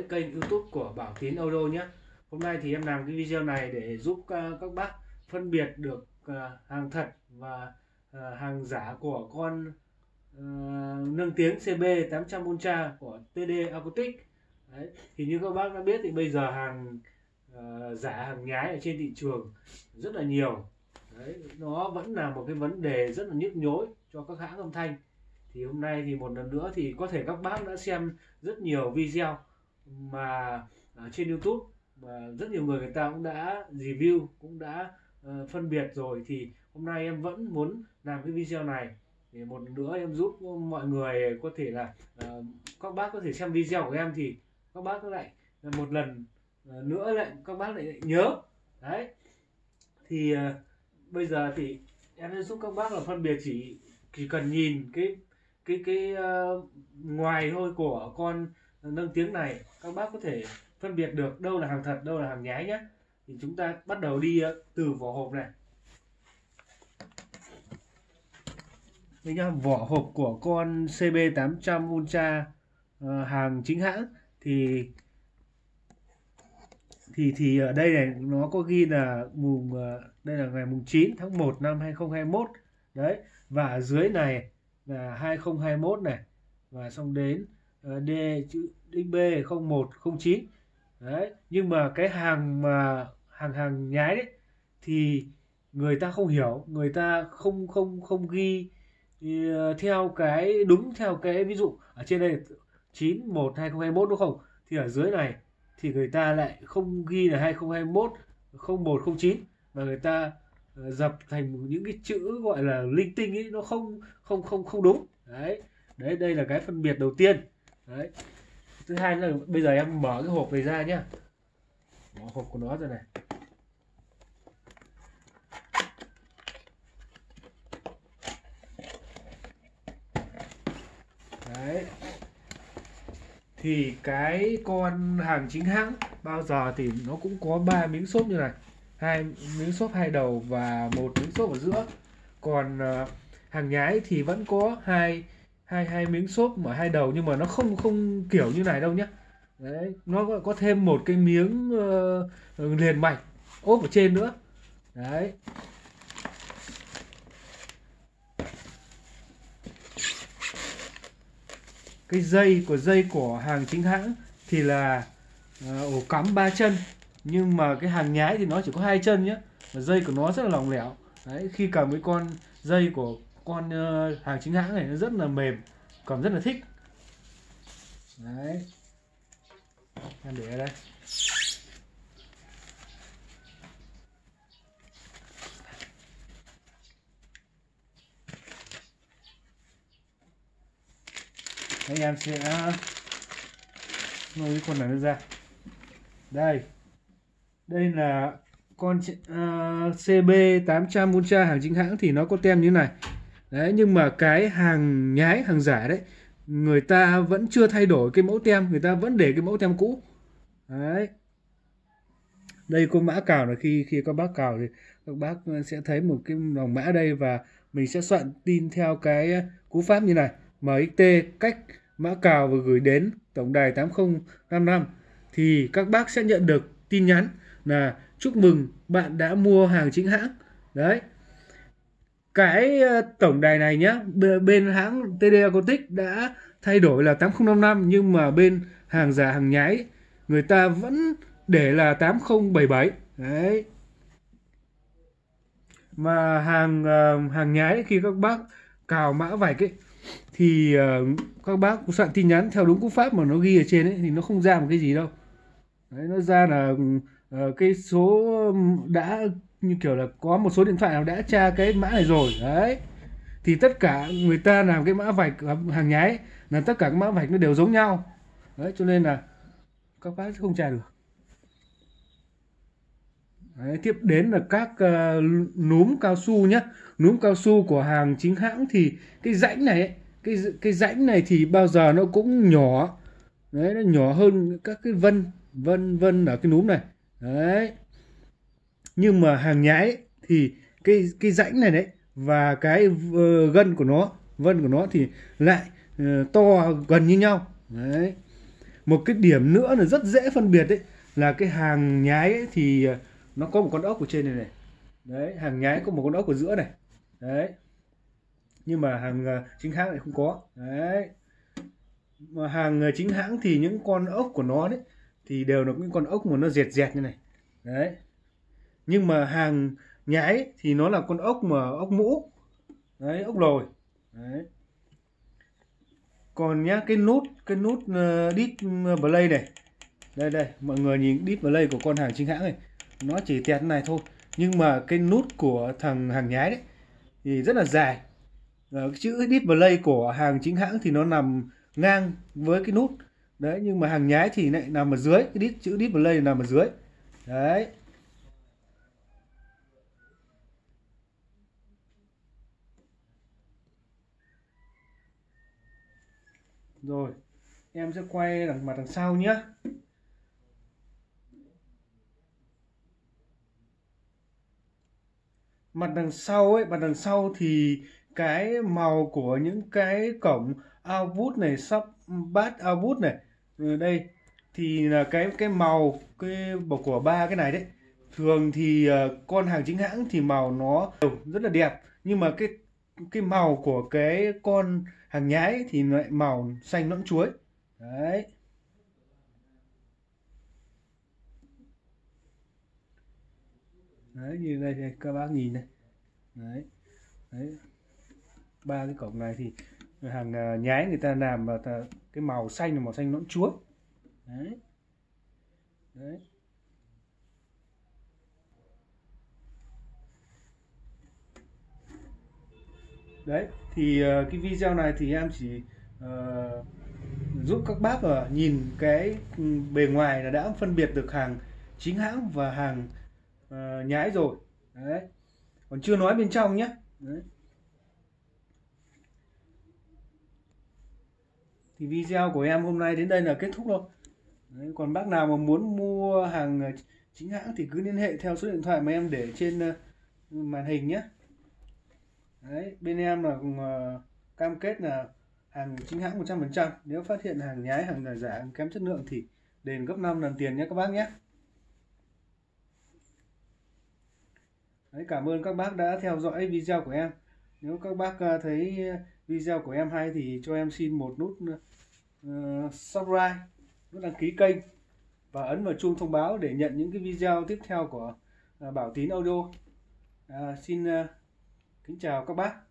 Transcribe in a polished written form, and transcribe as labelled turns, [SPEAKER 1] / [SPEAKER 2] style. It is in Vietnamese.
[SPEAKER 1] kênh YouTube của Bảo Tín Auto nhé. Hôm nay thì em làm cái video này để giúp các bác phân biệt được hàng thật và hàng giả của con nâng tiếng CB800 Ultra của TD Acoustic. Đấy. Thì như các bác đã biết thì bây giờ hàng giả, hàng nhái ở trên thị trường rất là nhiều. Đấy, nó vẫn là một cái vấn đề rất là nhức nhối cho các hãng âm thanh. Thì hôm nay thì một lần nữa thì có thể các bác đã xem rất nhiều video mà trên YouTube mà rất nhiều người ta cũng đã review, cũng đã phân biệt rồi, thì hôm nay em vẫn muốn làm cái video này để một lần nữa em giúp mọi người có thể là các bác có thể xem video của em thì các bác lại một lần nữa lại các bác lại nhớ. Đấy thì bây giờ thì em sẽ giúp các bác là phân biệt, chỉ cần nhìn cái ngoài thôi của con nâng tiếng này, các bác có thể phân biệt được đâu là hàng thật, đâu là hàng nhái nhé. Thì chúng ta bắt đầu đi từ vỏ hộp này. Đây nhá, vỏ hộp của con CB800 Ultra hàng chính hãng thì ở đây này nó có ghi là đây là ngày mùng 9 tháng 1 năm 2021 đấy, và ở dưới này là 2021 này, và xong đến D chữ DB0109 đấy. Nhưng mà cái hàng mà hàng nhái đấy thì người ta không hiểu, người ta không ghi theo cái đúng theo cái, ví dụ ở trên đây 9/1/2021 đúng không, thì ở dưới này thì người ta lại không ghi là 2021 0109 và người ta dập thành những cái chữ gọi là linh tinh ấy, nó không đúng. Đấy, đây là cái phân biệt đầu tiên. Đấy, thứ hai là bây giờ em mở cái hộp này ra nhá, mở hộp của nó ra này. Đấy, thì cái con hàng chính hãng bao giờ thì nó cũng có 3 miếng xốp như này, 2 miếng xốp hai đầu và 1 miếng xốp ở giữa. Còn hàng nhái thì vẫn có hai miếng xốp ở hai đầu, nhưng mà nó không kiểu như này đâu nhé. Đấy, nó có thêm một cái miếng liền mạch ốp ở trên nữa. Đấy, cái dây của hàng chính hãng thì là ổ cắm 3 chân, nhưng mà cái hàng nhái thì nó chỉ có 2 chân nhé, và dây của nó rất là lỏng lẻo. Đấy, khi cầm cái con dây của con hàng chính hãng này nó rất là mềm, cầm rất là thích. Đấy, em để ở đây. Đấy, em sẽ lôi cái con này ra. Đây là con CB800 Ultra hàng chính hãng thì nó có tem như thế này. Đấy, nhưng mà cái hàng nhái, hàng giả đấy, người ta vẫn chưa thay đổi cái mẫu tem, người ta vẫn để cái mẫu tem cũ. Đấy, đây có mã cào là khi các bác cào thì các bác sẽ thấy một cái dòng mã đây, và mình sẽ soạn tin theo cái cú pháp như này: MXT cách mã cào và gửi đến tổng đài 8055 thì các bác sẽ nhận được tin nhắn là chúc mừng bạn đã mua hàng chính hãng. Đấy, cái tổng đài này nhá, bên hãng TD Acoustic đã thay đổi là 8055, nhưng mà bên hàng giả, hàng nhái người ta vẫn để là 8077. Đấy, mà hàng nhái khi các bác cào mã vạch ấy thì các bác soạn tin nhắn theo đúng cú pháp mà nó ghi ở trên ấy thì nó không ra một cái gì đâu. Đấy, nó ra là cái số đã, như kiểu là có một số điện thoại nào đã tra cái mã này rồi. Đấy, thì tất cả người ta làm cái mã vạch hàng nhái ấy, là tất cả các mã vạch nó đều giống nhau. Đấy, cho nên là các bác không tra được. Đấy, tiếp đến là các núm cao su nhé. Núm cao su của hàng chính hãng thì cái rãnh này ấy, cái rãnh này thì bao giờ nó cũng nhỏ. Đấy, nó nhỏ hơn các cái vân ở cái núm này. Đấy, nhưng mà hàng nhái ấy, thì cái rãnh này đấy và cái vân của nó thì lại to gần như nhau. Đấy, Một cái điểm nữa là rất dễ phân biệt đấy là cái hàng nhái ấy thì nó có một con ốc ở trên này này. Đấy, hàng nhái có một con ốc ở giữa này. Đấy. Nhưng mà hàng chính hãng lại không có. Đấy. Mà hàng chính hãng thì những con ốc của nó đấy thì đều là những con ốc mà nó dẹt dẹt như này. Đấy. Nhưng mà hàng nhái ấy, thì nó là con ốc mà ốc mũ. Đấy, ốc lồi. Đấy. Còn nhá, cái nút đít play này. Đây mọi người nhìn đít play của con hàng chính hãng này, nó chỉ tẹt này thôi. Nhưng mà cái nút của thằng hàng nhái đấy thì rất là dài. Cái chữ đít play của hàng chính hãng thì nó nằm ngang với cái nút. Đấy, nhưng mà hàng nhái thì lại nằm ở dưới, cái chữ đít play nằm ở dưới. Đấy. Rồi, em sẽ quay mặt đằng sau nhé. Mặt đằng sau thì cái màu của những cái cổng output này, sub bass output này, đây thì là cái màu của ba cái này đấy. Thường thì con hàng chính hãng thì màu nó rất là đẹp, nhưng mà cái màu của cái con hàng nhái thì lại màu xanh nõn chuối. Đấy. Đấy, như đây các bác nhìn này. Đấy. Đấy. Ba cái cổng này thì hàng nhái người ta làm vào cái màu xanh là màu xanh nõn chuối. Đấy. Đấy. Đấy thì cái video này thì em chỉ giúp các bác nhìn cái bề ngoài là đã phân biệt được hàng chính hãng và hàng nhái rồi. Đấy. Còn chưa nói bên trong nhé. Đấy. Thì video của em hôm nay đến đây là kết thúc rồi. Đấy. Còn bác nào mà muốn mua hàng chính hãng thì cứ liên hệ theo số điện thoại mà em để trên màn hình nhé. Đấy, bên em là cam kết là hàng chính hãng 100%. Nếu phát hiện hàng nhái, hàng giả, hàng kém chất lượng thì đền gấp 5 lần tiền nhé các bác nhé. Đấy, cảm ơn các bác đã theo dõi video của em. Nếu các bác thấy video của em hay thì cho em xin một nút subscribe, nút đăng ký kênh và ấn vào chuông thông báo để nhận những cái video tiếp theo của Bảo Tín Audio. Xin kính chào các bác.